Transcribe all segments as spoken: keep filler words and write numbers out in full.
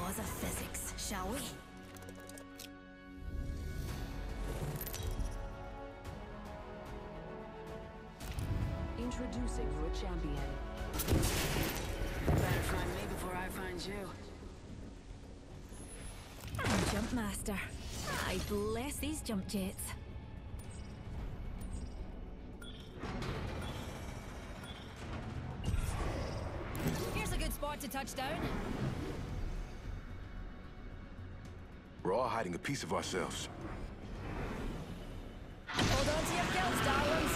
laws of physics, shall we? Introducing your champion. Better find me before I find you. Jump master. I bless these jump jets. Here's a good spot to touch down. We're all hiding a piece of ourselves. Hold on to your kills, darlings.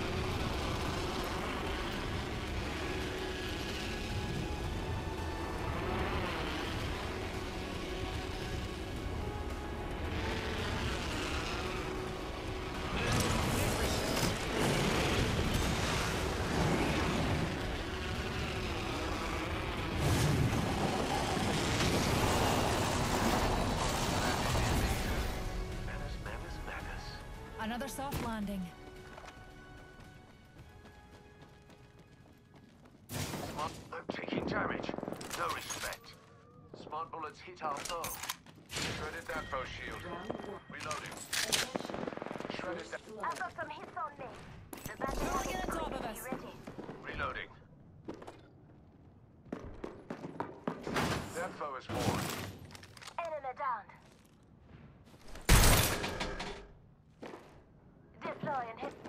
Another soft landing. Smart, I'm taking damage. No respect. Smart bullets hit our foe. Shredded that bow shield. Reloading. Shredded that. I've got some hits on me. The battle Rolling in on top of us. ready. Reloading. That foe is worn. Enemy down. Deploy and hit.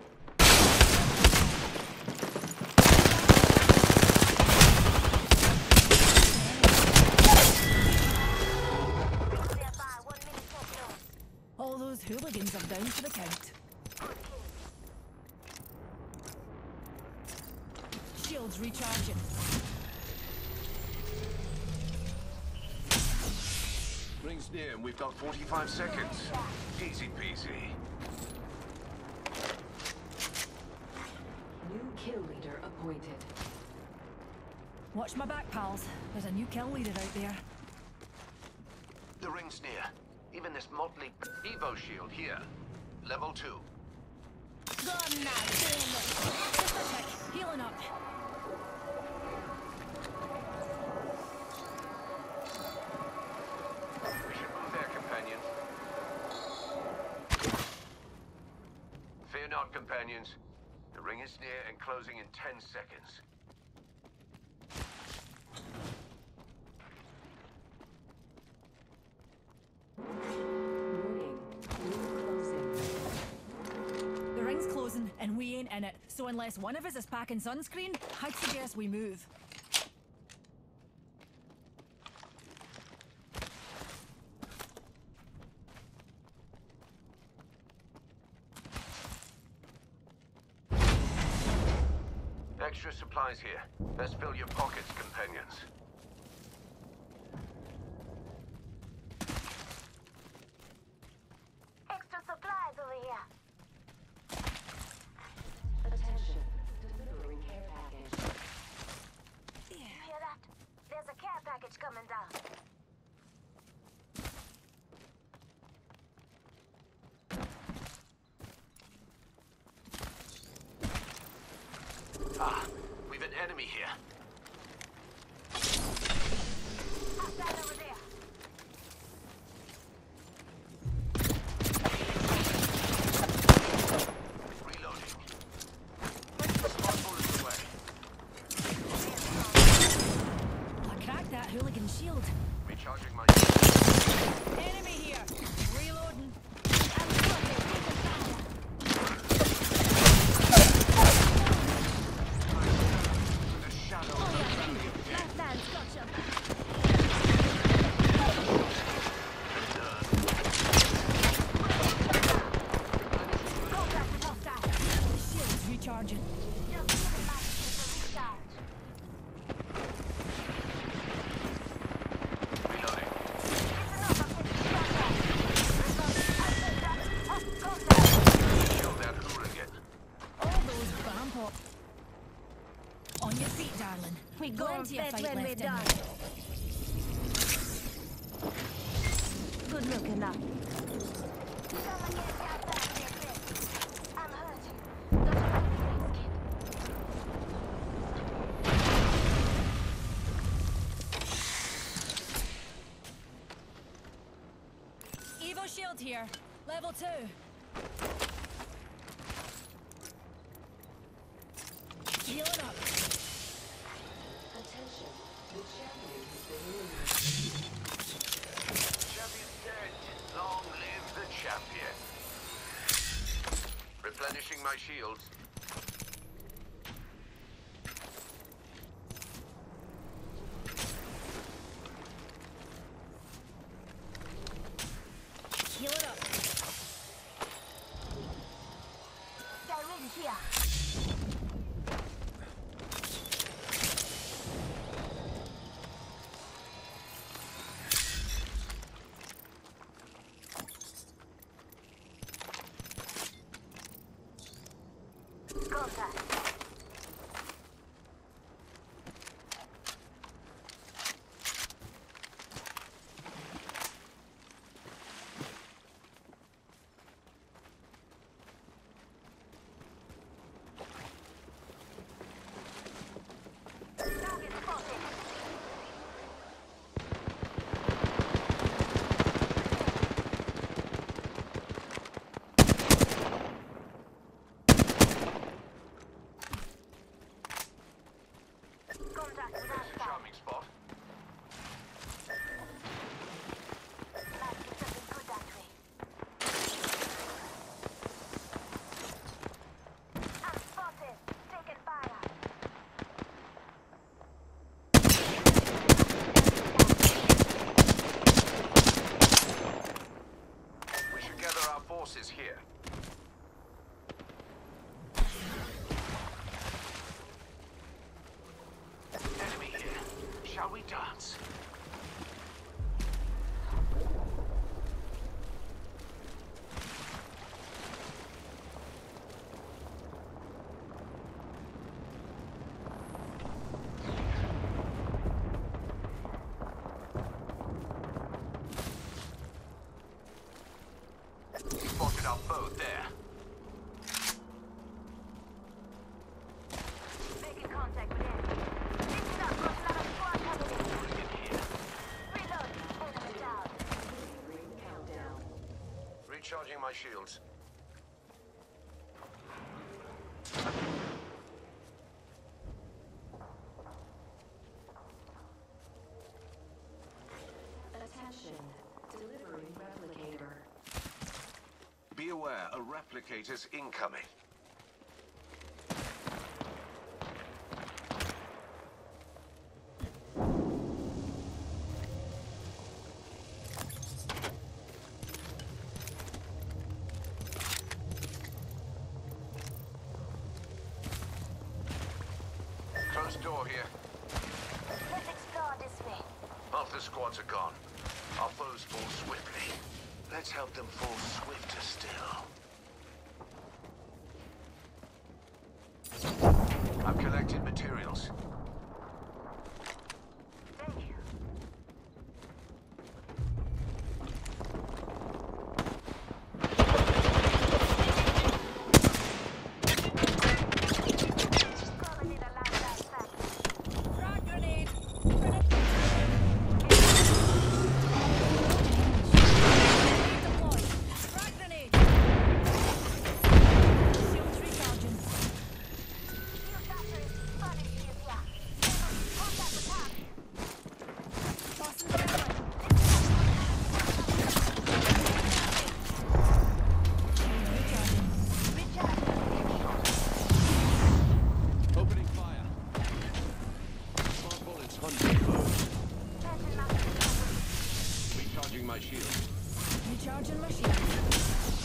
Thereby, one minute till close. All those hooligans are down for the count. Shields recharging. Rings near and we've got forty-five seconds. Easy peasy. New kill leader appointed. Watch my back, pals. There's a new kill leader out there. The ring's near. Even this motley Evo shield here. Level two. Gone now, damn it. Just a tick. Healing up. We should move there, companions. Fear not, companions. The ring is near and closing in ten seconds. Warning. Ring closing. The ring's closing and we ain't in it. So unless one of us is packing sunscreen, I'd suggest we move. Extra supplies here. Best fill your pockets, companions. Extra supplies over here. Attention. Delivering care package. You hear that? There's a care package coming down. Ah, we've an enemy here. Outside over there. Reloading. Smart bullets away. I cracked that hooligan shield. Recharging my... Enemy here. Reloading. The shadow of the family of death. Left hand's got you. Contact with hostile. Shields recharging. Just giving my shield a recharge. Reloading. It's enough of this contact. Oh, contact. Kill that hooligan. All those vampo. On your feet, darling. We go on Plenty of bed fight when we're left in done. you. Good looking up. Someone get out back of your bed. I'm hurt. Got a reflex kit. here. Level two. Heal it up. Attention. The champion has been eliminated. Champion's dead. Long live the champion. Replenishing my shields. Heal it up. Got rid here. Contact. Target spotted. Contact with Alpha. Charming spot. Might be something good that way. I'm spotted. Taking fire. We should gather our forces here. Enemy here. Shall we dance? Spotted our foe there. Making contact with enemy. Listen up, got another squad coming in. Bring it here. Reload. Enemy down. Ring countdown. Recharging my shields. Attention. Delivering replicator. Be aware, a replicator's incoming. Closed door here. Let's explore this way. Half the squads are gone. Our foes fall swiftly. Let's help them fall swifter still. I've collected materials. Thank you. Gonna need a light that fast. Frag grenade. Grenade. Deployed. Frag grenade. Shields recharging. New battery. Spotted shield here. Contact with target. Tossing the gun. Opening fire. Smart bullets hunting foes. Tension mounted. Recharging my shield. Recharging my shield.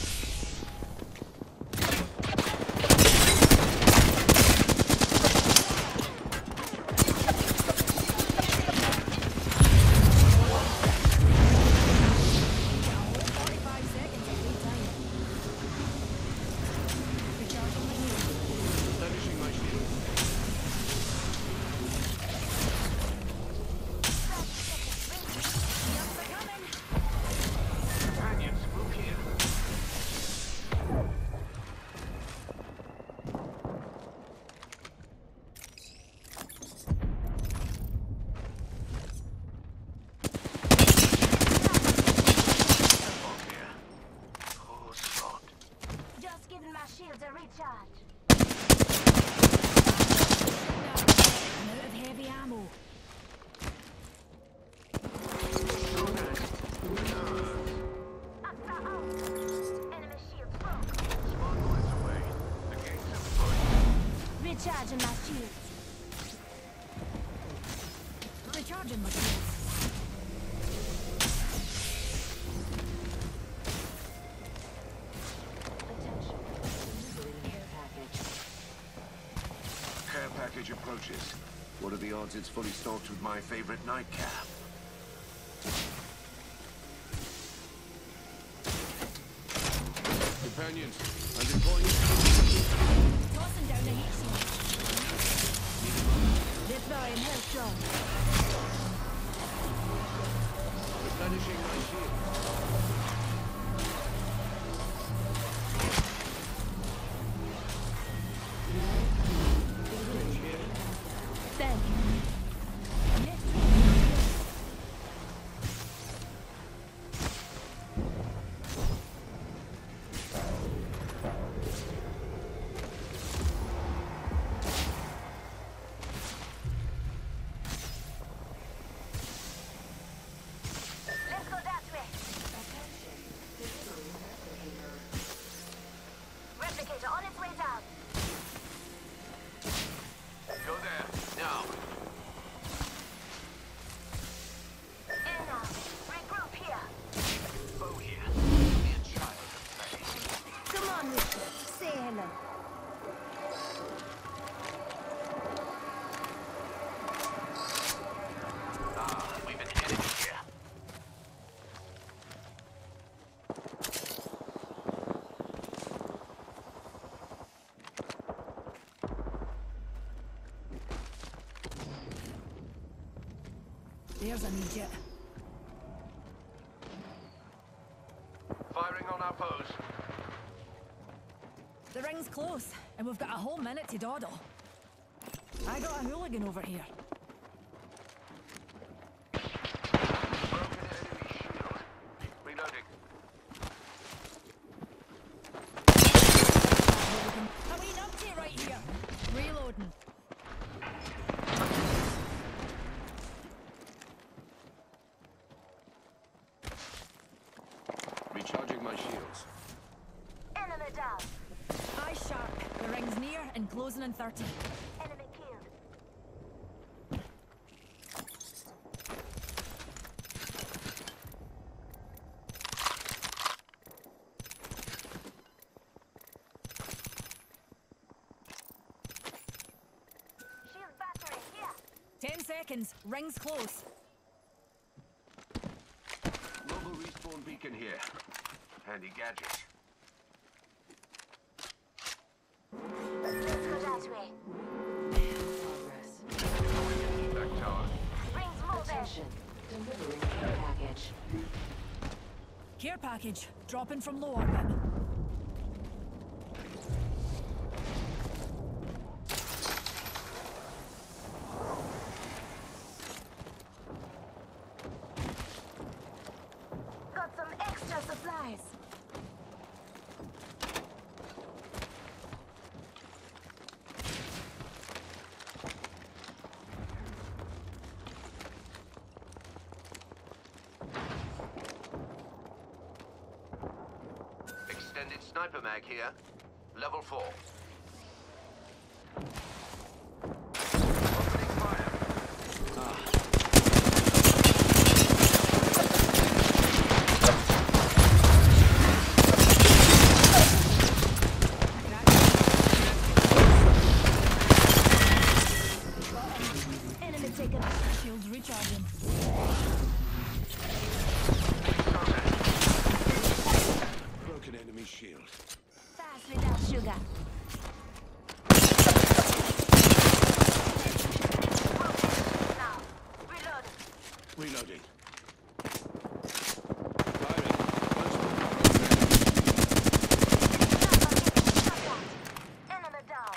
forty-five seconds of lead time. Recharging my shield. Replenishing my shield. Shields are coming. Companions, move here. Recharging my shields. Attention. Delivering care package. Care package approaches. What are the odds it's fully stocked with my favorite nightcap? Companions, I'm deploying. Tossing down the heat shield. Deploying health drone. Replenishing my shield. Thank you. Yes. Let's go that way. Attention. Delivering replicator. Replicator on its way down. Go there, now. In now. Regroup here. Bow here. Be a child and play. Come on, Richard. Say hello. Ah, we've been headed here. There's an idiot. Firing on our foes. The ring's close, and we've got a whole minute to dawdle. I got a hooligan over here. Broken enemy shield. Reloading. Hooligan. A wee numpty right here. Reloading. Recharging my shields. Enemy down. Eye sharp. The ring's near and closing in thirty. Enemy killed. Shield battery here. Ten seconds. Ring's close. Mobile respawn beacon here. Handy gadget. Let's go that way. Progress. Back tower. Rings moving. Attention. Delivering care package. Care package. Dropping from low orbit. Got some extra supplies. Extended sniper mag here. Level four. Opening fire. Enemy taken. Shields recharging. Broken enemy shield. Fast without sugar. Now. Reloading. Reloading. Firing. Enemy down.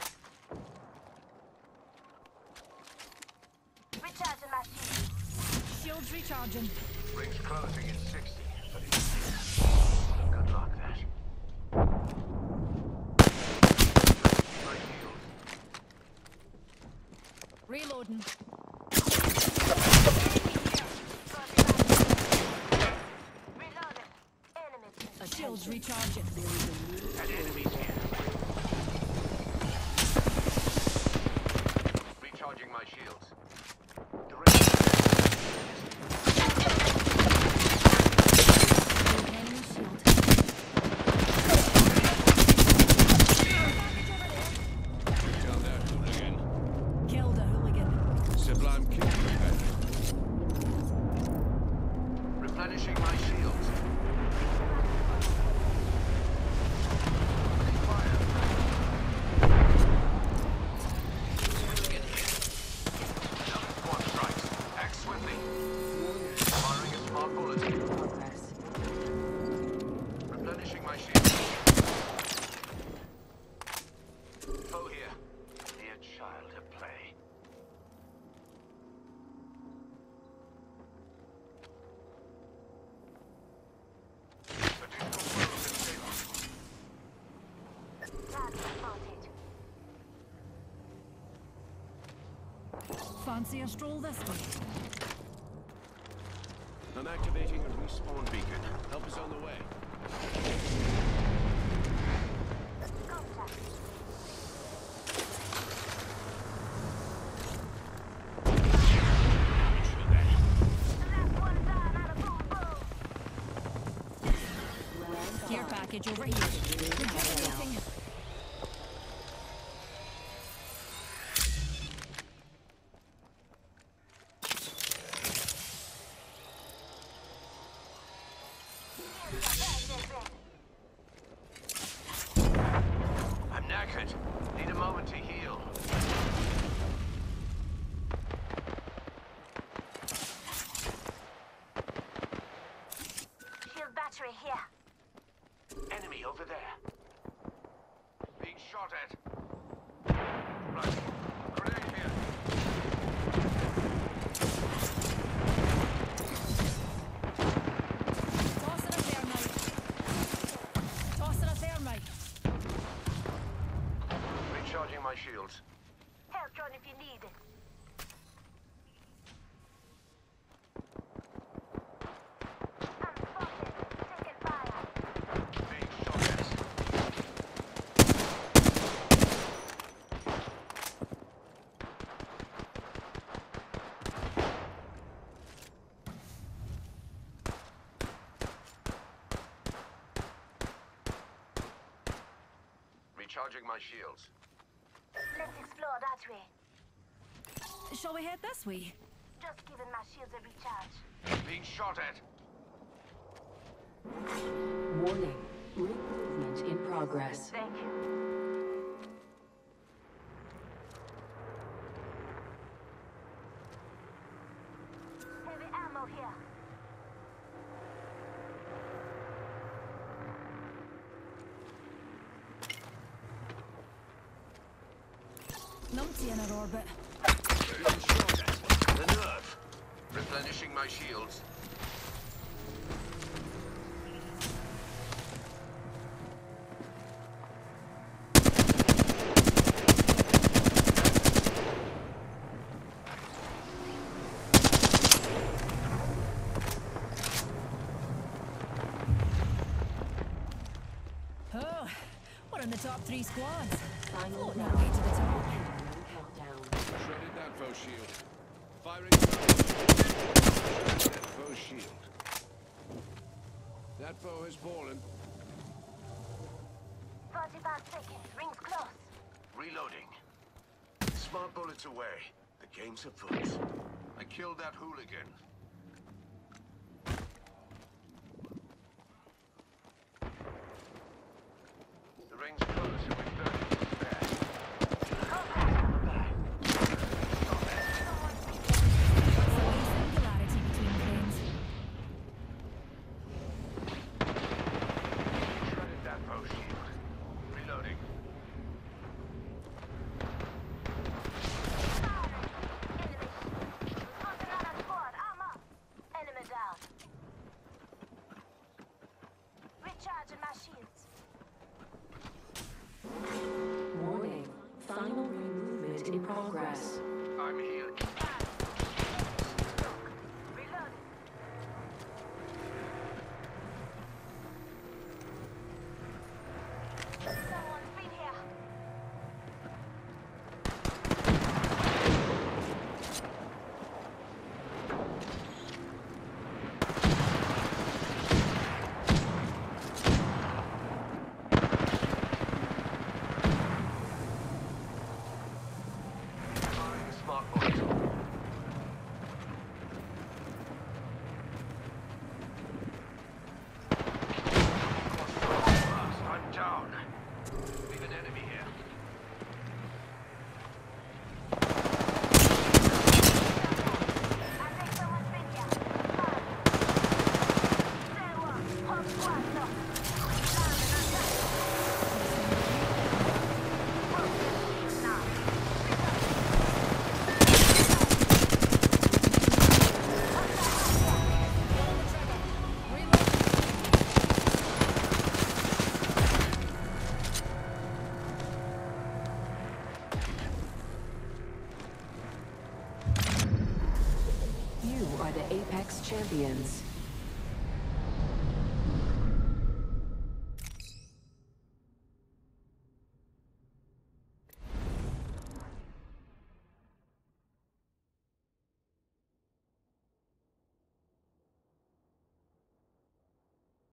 Recharging my shield. Shields recharging. Rings closing in sixty, but it's good luck that. My shield. Reloading. Reloading. Enemy. Shields recharging. And enemies here. Recharging my shields. Direct. Sublime kill. Replenishing my shields. Fire. Moving in here. Another squad strikes. Act swiftly. Firing a smart bullet. Progress. Replenishing my shields. Foe here. Dear child at play. Fancy a stroll this way? I'm activating a respawn beacon. Help is on the way. Care package over here. Regenerating. I'm knackered. Need a moment to heal. Shield battery here. Enemy over there. Being shot at. Right. Grenade here. Tossing a thermite. Tossing a thermite. Recharging my shields. Help drone if you need it. I'm spotted. Taking fire. Being shot at. Recharging my shields. Let's explore that way. Shall we head this way? Just giving my shields a recharge. Being shot at. Warning. Ring movement in progress. Thank you. Heavy ammo here. Numpty in our orbit. Being shot at. The nerve. Replenishing my shields. Oh, we're in the top three squads. Final Floating our round. way to the top. Countdown. Shredded that foe shield. Firing. Shredded that foe shield. That foe has fallen. forty-five seconds. Rings close. Reloading. Smart bullets away. The game's afoot. I killed that hooligan. The ring's close and we've thirty to spare. Singularity between frames. Shredded that foe shield. Reloading. Enemy. Spotted another squad. I'm up. are the Apex champions.